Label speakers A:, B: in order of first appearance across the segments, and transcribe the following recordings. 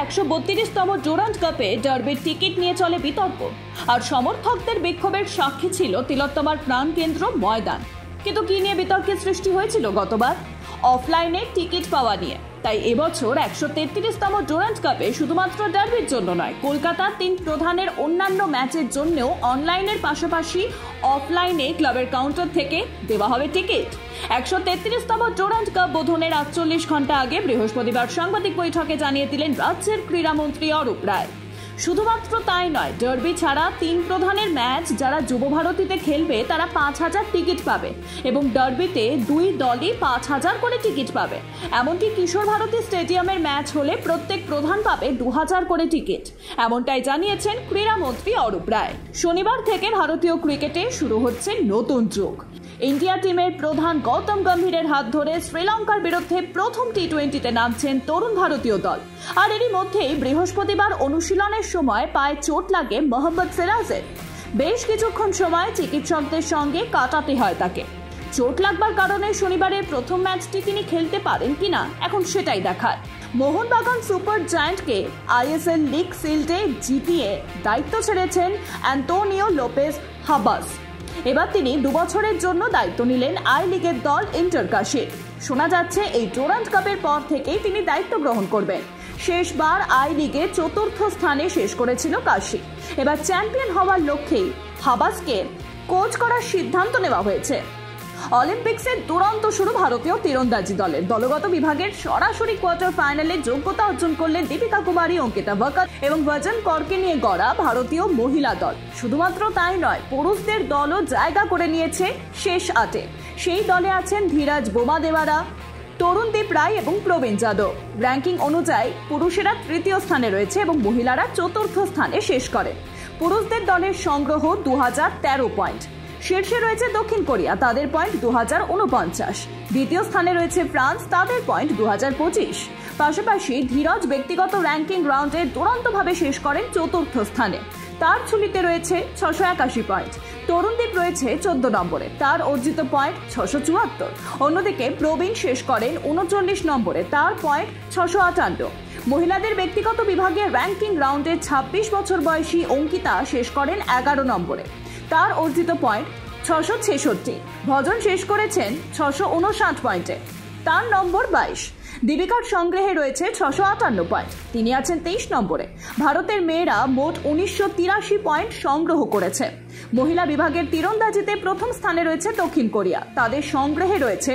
A: 132তম Durand কাপে ডার্বির ticket নিয়ে চলে বিতর্ক। আর সমর্থকদের বিক্ষোভের সাক্ষী ছিল তিলোত্তমার প্রাণকেন্দ্র ময়দান। কিন্তু কি নিয়ে বিতর্কের সৃষ্টি হয়েছিল গতবার? অফলাইনে টিকিট পাওয়া নিয়ে। তাই এবছর 133তম ডুরান্ড কাপে শুধুমাত্র ডার্বির জন্য নয়, কলকাতার 3 প্রধানের অন্যান্য ম্যাচের জন্যও অনলাইনের পাশাপাশি অফলাইনে ক্লাবের কাউন্টার থেকে দেওয়া হবে টিকিট। 133তম ডুরান্ড কাপ বোধনের 48 ঘন্টা আগে বৃহস্পতিবার সাংবাদিক বৈঠকে জানিয়ে দিলেন রাজ্যের ক্রীড়ামন্ত্রী অরূপ রায়। শুধুমাত্র তাই নয়, ডার্বি ছাড়া 3 প্রধানের ম্যাচ যারা যুব ভারতীতে খেলবে তারা 5000 টিকিট পাবে এবং ডার্বিতে 2 দলই 5000 করে টিকিট পাবে। এমনকি কিশোর ভারতী স্টেডিয়ামের ম্যাচ হলে প্রত্যেক প্রধান পাবে 2000 করে টিকিট। এমনটাই জানিয়েছেন ক্রীড়ামন্ত্রী অরূপ রায়। শনিবার থেকে ভারতীয় ক্রিকেটে শুরু হচ্ছে নতুন যুগ। ইন্ডিয়া টিমের প্রধান গৌতম গম্ভীরের হাত ধরে শ্রীলঙ্কার বিরুদ্ধে প্রথম টি20তে নামছেন তরুণ ভারতীয় দল। আর এরই মধ্যেই বৃহস্পতিবার অনুশীলনের সময় পায়ে চোট লাগে মোহাম্মদ সিরাজের। বেশ কিছুক্ষণ সময় চিকিৎসকদের সঙ্গে কাটাতে হয় তাকে। চোট লাগবার কারণে শনিবারের প্রথম ম্যাচটি তিনি খেলতে পারেন কিনা এখন সেটাই দেখার। মোহনবাগান সুপার জায়ান্টকে আইএসএল লিগ শিল্ডে জিতিয়ে দায়িত্ব ছেড়েছেন অ্যান্তোনিও লোপেজ হাবাস। এবার তিনি 2 বছরের জন্য দায়িত্ব নিলেন আই লিগের দল ইন্টারকাশির। শোনা যাচ্ছে এই ডুরান্ড কাপের পর থেকেই তিনি দায়িত্ব গ্রহণ করবেন। শেষবার আই লিগে 4র্থ স্থানে শেষ করেছিল কাশি। এবার চ্যাম্পিয়ন হওয়ার লক্ষ্যেই হাবাসকে কোচ করার সিদ্ধান্ত নেওয়া হয়েছে। অলিম্পিক্সের দুরন্ত শুরু ভারতীয় তীরন্দাজি দলের। দলগত বিভাগের সরাসরি কোয়ার্টার ফাইনালে যোগ্যতা অর্জন করলেন দীপিকা কুমারী, অঙ্কিতা ভকত এবং ভজন করকে নিয়ে গড়া ভারতীয় মহিলা দল। শুধুমাত্র তাই নয়, পুরুষদের দলও জায়গা করে নিয়েছে শেষ 8-এ। সেই দলে আছেন ধীরাজ বোমাদেওয়ারা, তরুণদীপ রায় এবং প্রবীণ যাদব। র্যাঙ্কিং অনুযায়ী পুরুষেরা 3য় স্থানে রয়েছে এবং মহিলারা 4র্থ স্থানে শেষ করে। পুরুষদের দলের সংগ্রহ 2013 পয়েন্ট। শীর্ষে রয়েছে দক্ষিণ কোরিয়া, তাদের পয়েন্ট 2049। দ্বিতীয় স্থানে রয়েছে ফ্রান্স, তাদের পয়েন্ট 2025। পাশাপাশি ধীরজ ব্যক্তিগত র্যাঙ্কিং রাউন্ডে দুরন্তভাবে শেষ করেন 4র্থ স্থানে। তার ঝুলিতে রয়েছে 681 পয়েন্ট। তরুণদীপ রয়েছে 14 নম্বরে, তার অর্জিত পয়েন্ট 674। অন্যদিকে প্রবীণ শেষ করেন 39 নম্বরে, তার পয়েন্ট 658। মহিলাদের ব্যক্তিগত বিভাগে র্যাঙ্কিং রাউন্ডে 26 বছর বয়সী অঙ্কিতা শেষ করেন 11 নম্বরে, তার অর্জিত পয়েন্ট 666। ভজন শেষ করেছেন 659 পয়েন্টে, তার নম্বর 22। দীপিকার সংগ্রহে রয়েছে 658 পয়েন্ট, তিনি আছেন 23 নম্বরে। ভারতের মেয়েরা মোট 1983 পয়েন্ট সংগ্রহ করেছে। মহিলা বিভাগের তীরন্দাজিতে প্রথম স্থানে রয়েছে দক্ষিণ কোরিয়া, তাদের সংগ্রহে রয়েছে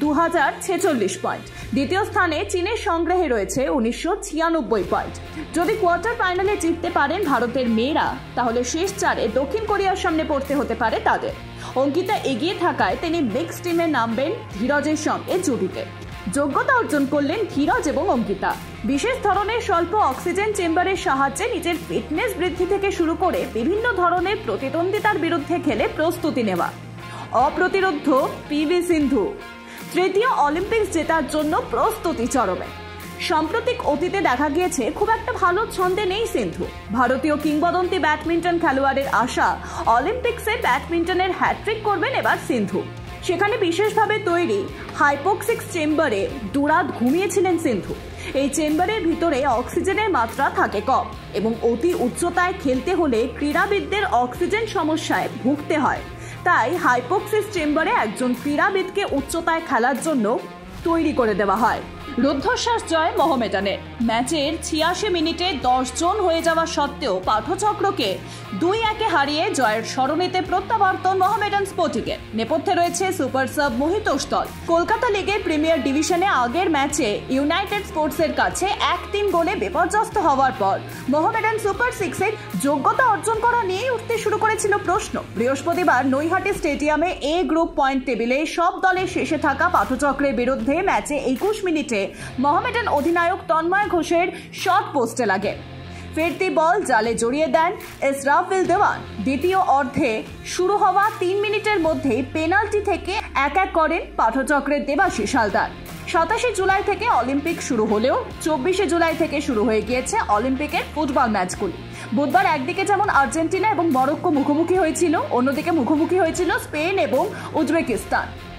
A: 2046 পয়েন্ট। দ্বিতীয় স্থানে চীনের সংগ্রহে রয়েছে 1996 পয়েন্ট। যদি কোয়ার্টার ফাইনালে জিততে পারেন ভারতের মেয়েরা, তাহলে শেষ 4-এ দক্ষিণ কোরিয়ার সামনে পড়তে হতে পারে তাদের। অঙ্কিতা এগিয়ে থাকায় তিনি মিক্স টিমে নামবেন ধীরজের সঙ্গে জুটিতে। যোগ্যতা অর্জন করলেন ধীরজ এবং অঙ্কিতা। বিশেষ ধরনের স্বল্প অক্সিজেন চেম্বারের সাহায্যে নিজের ফিটনেস বৃদ্ধি থেকে শুরু করে বিভিন্ন ধরনের প্রতিদ্বন্দ্বিতার বিরুদ্ধে খেলে প্রস্তুতি নেওয়া। অপ্রতিরোধ্য পিভি সিন্ধু 3য় অলিম্পিক্স জেতার জন্য প্রস্তুতি চরমে। সাম্প্রতিক অতীতে দেখা গিয়েছে খুব একটা ভালো ছন্দে নেই সিন্ধু। ভারতীয় কিংবদন্তি ব্যাডমিন্টন খেলোয়াড়ের আশা অলিম্পিক্সে ব্যাডমিন্টনের হ্যাট্রিক করবেন এবার সিন্ধু। সেখানে বিশেষভাবে তৈরি হাইপোক্সিক চেম্বারে দুরাত ঘুমিয়েছিলেন সিন্ধু। এই চেম্বারের ভিতরে অক্সিজেনের মাত্রা থাকে কম এবং অতি উচ্চতায় খেলতে হলে ক্রীড়াবিদদের অক্সিজেন সমস্যায় ভুগতে হয়। তাই হাইপোক্সিস চেম্বারে একজন ক্রীড়াবিদকে উচ্চতায় খেলার জন্য তৈরি করে দেওয়া হয়। রুদ্ধশ্বাস জয় মোহামেডানের। ম্যাচের 86 মিনিটে 10 জন হয়ে যাওয়া সত্ত্বেও পাঠচক্রকে 2-1 হারিয়ে জয়ের স্মরণীতে প্রত্যাবর্তন মোহামেডান স্পোর্টিংয়ের। নেপথ্যে রয়েছে সুপার সাব মোহিতোষ দল। কলকাতা লিগের প্রিমিয়ার ডিভিশনে আগের ম্যাচে ইউনাইটেড স্পোর্টসের কাছে 1-3 গোলে বিপর্যস্ত হওয়ার পর মোহামেডান সুপার 6-এর যোগ্যতা অর্জন করা নিয়েই উঠতে শুরু করেছিল প্রশ্ন। বৃহস্পতিবার নৈহাটি স্টেডিয়ামে এ গ্রুপ পয়েন্ট টেবিলে সব দলের শেষে থাকা পাঠচক্রের বিরুদ্ধে ম্যাচে 21 মিনিটে মোহামেডান অধিনায়ক তন্ময় ঘোষের শট পোস্টে লাগে। ফিরতি বল জালে জড়িয়ে দেন ইসরাফিল দেওয়ান। দ্বিতীয় অর্ধে শুরু হওয়া 3 মিনিটের মধ্যেই পেনাল্টি থেকে 1-1 করেন পাঠচক্রের দেবাশিস হালদার। 27 জুলাই থেকে অলিম্পিক শুরু হলেও 24 জুলাই থেকে শুরু হয়ে গিয়েছে অলিম্পিকের ফুটবল ম্যাচগুলি। বুধবার একদিকে যেমন আর্জেন্টিনা এবং মরক্কো মুখোমুখি হয়েছিল, অন্যদিকে মুখোমুখি হয়েছিল স্পেন এবং উজবেকিস্তান।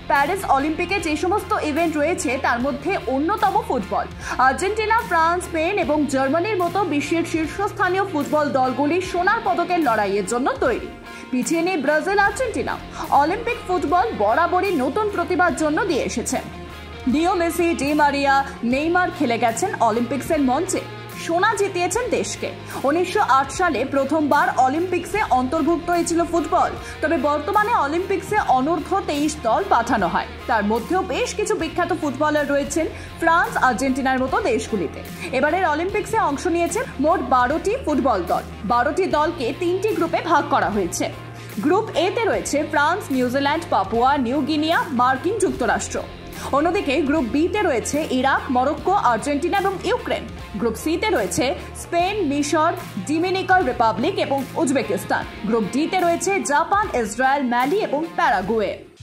A: প্যারিস অলিম্পিকে যে সমস্ত ইভেন্ট রয়েছে তার মধ্যে অন্যতম ফুটবল। আর্জেন্টিনা, ফ্রান্স, স্পেন এবং জার্মানির মতো বিশ্বের শীর্ষস্থানীয় ফুটবল দলগুলি সোনার পদকের লড়াইয়ের জন্য তৈরি। পিছিয়ে নেই ব্রাজিল, আর্জেন্টিনা। অলিম্পিক ফুটবল বরাবরই নতুন প্রতিভার জন্য দিয়ে এসেছে। Leo Messi, Di Maria, Neymar খেলে গেছেন অলিম্পিক্সের মঞ্চে, সোনা জিতিয়েছেন দেশকে। 1908 সালে প্রথমবার অলিম্পিক্সে অন্তর্ভুক্ত হয়েছিল ফুটবল। তবে বর্তমানে অলিম্পিক্সে অনূর্ধ্ব 23 দল পাঠানো হয়। তার মধ্যেও বেশ কিছু বিখ্যাত ফুটবলার রয়েছেন ফ্রান্স, আর্জেন্টিনার মতো দেশগুলিতে। এবারের অলিম্পিক্সে অংশ নিয়েছে মোট 12টি ফুটবল দল। 12টি দলকে 3টি গ্রুপে ভাগ করা হয়েছে। গ্রুপ এ তে রয়েছে France, New Zealand, Papua New Guinea, মার্কিন যুক্তরাষ্ট্র। অন্যদিকে গ্রুপ বি তে রয়েছে ইরাক, মরক্কো, আর্জেন্টিনা এবং ইউক্রেন। গ্রুপ সি তে রয়েছে স্পেন, মিশর, ডোমিনিকান রিপাবলিক এবং উজবেকিস্তান। গ্রুপ ডি তে রয়েছে জাপান, ইসরায়েল, মালি এবং প্যারাগুয়ে।